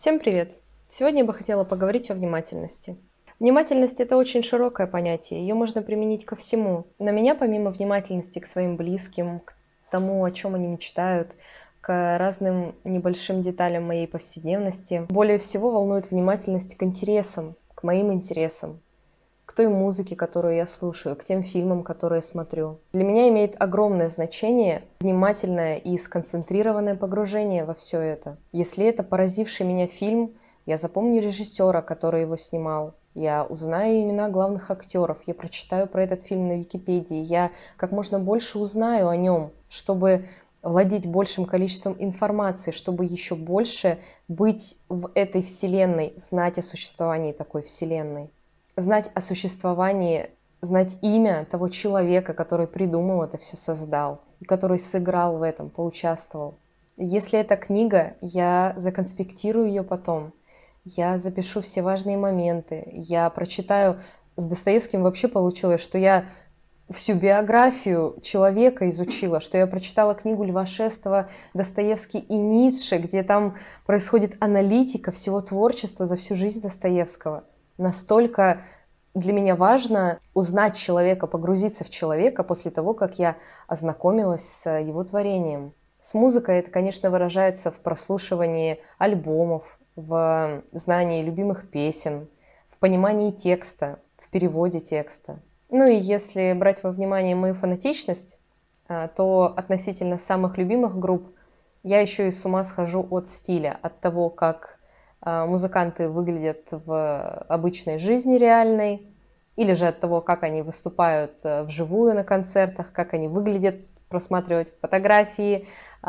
Всем привет! Сегодня я бы хотела поговорить о внимательности. Внимательность — это очень широкое понятие, ее можно применить ко всему. Но меня, помимо внимательности к своим близким, к тому, о чем они мечтают, к разным небольшим деталям моей повседневности, более всего волнует внимательность к интересам, к моим интересам, к той музыке, которую я слушаю, к тем фильмам, которые смотрю. Для меня имеет огромное значение внимательное и сконцентрированное погружение во все это. Если это поразивший меня фильм, я запомню режиссера, который его снимал, я узнаю имена главных актеров, я прочитаю про этот фильм на Википедии, я как можно больше узнаю о нем, чтобы владеть большим количеством информации, чтобы еще больше быть в этой вселенной, знать о существовании такой вселенной. Знать о существовании, знать имя того человека, который придумал это все, создал, и который сыграл в этом, поучаствовал. Если это книга, я законспектирую ее потом, я запишу все важные моменты, я прочитаю. С Достоевским вообще получилось, что я всю биографию человека изучила, что я прочитала книгу Льва Шестова «Достоевский и Ницше», где там происходит аналитика всего творчества за всю жизнь Достоевского. Настолько для меня важно узнать человека, погрузиться в человека после того, как я ознакомилась с его творением. С музыкой это, конечно, выражается в прослушивании альбомов, в знании любимых песен, в понимании текста, в переводе текста. Ну и если брать во внимание мою фанатичность, то относительно самых любимых групп я еще и с ума схожу от стиля, от того, как музыканты выглядят в обычной жизни реальной, или же от того, как они выступают вживую на концертах, как они выглядят, просматривать фотографии,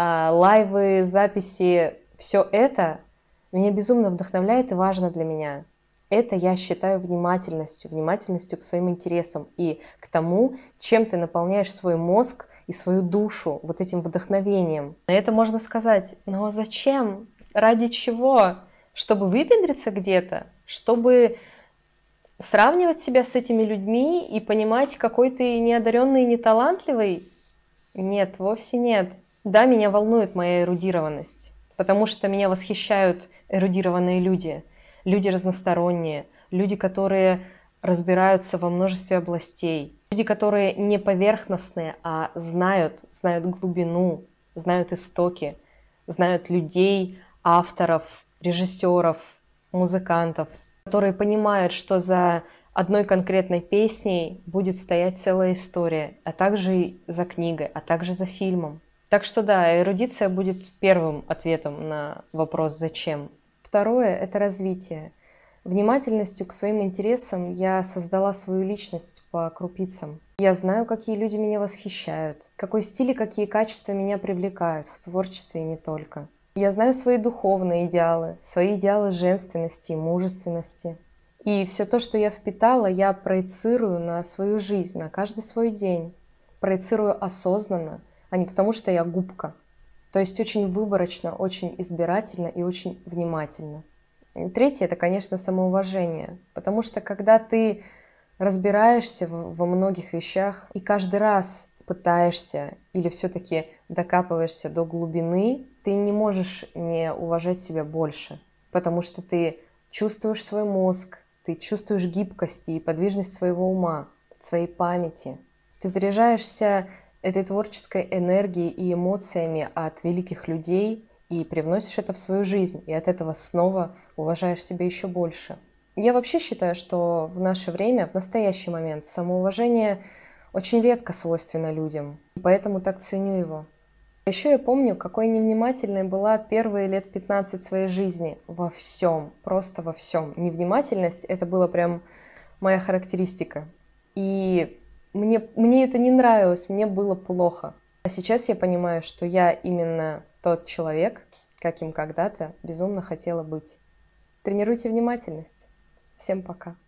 лайвы, записи. Все это меня безумно вдохновляет и важно для меня. Это я считаю внимательностью, внимательностью к своим интересам и к тому, чем ты наполняешь свой мозг и свою душу вот этим вдохновением. На это можно сказать: но зачем? Ради чего? Чтобы выпендриться где-то? Чтобы сравнивать себя с этими людьми и понимать, какой ты неодаренный и неталантливый? Нет, вовсе нет. Да, меня волнует моя эрудированность, потому что меня восхищают эрудированные люди, люди разносторонние, люди, которые разбираются во множестве областей, люди, которые не поверхностные, а знают глубину, знают истоки, знают людей, авторов, режиссеров, музыкантов, которые понимают, что за одной конкретной песней будет стоять целая история, а также и за книгой, а также за фильмом. Так что да, эрудиция будет первым ответом на вопрос «зачем?». Второе — это развитие. Внимательностью к своим интересам я создала свою личность по крупицам. Я знаю, какие люди меня восхищают, какой стиль и какие качества меня привлекают в творчестве и не только. Я знаю свои духовные идеалы, свои идеалы женственности и мужественности. И все то, что я впитала, я проецирую на свою жизнь, на каждый свой день. Проецирую осознанно, а не потому, что я губка. То есть очень выборочно, очень избирательно и очень внимательно. И третье — это, конечно, самоуважение. Потому что когда ты разбираешься во многих вещах и каждый раз пытаешься или все-таки докапываешься до глубины, ты не можешь не уважать себя больше. Потому что ты чувствуешь свой мозг, ты чувствуешь гибкость и подвижность своего ума, своей памяти. Ты заряжаешься этой творческой энергией и эмоциями от великих людей и привносишь это в свою жизнь, и от этого снова уважаешь себя еще больше. Я вообще считаю, что в наше время, в настоящий момент, самоуважение очень редко свойственно людям, и поэтому так ценю его. Еще я помню, какой невнимательной была первые лет 15 своей жизни во всем, просто во всем. Невнимательность — это была прям моя характеристика. И мне это не нравилось, мне было плохо. А сейчас я понимаю, что я именно тот человек, каким когда-то безумно хотела быть. Тренируйте внимательность. Всем пока.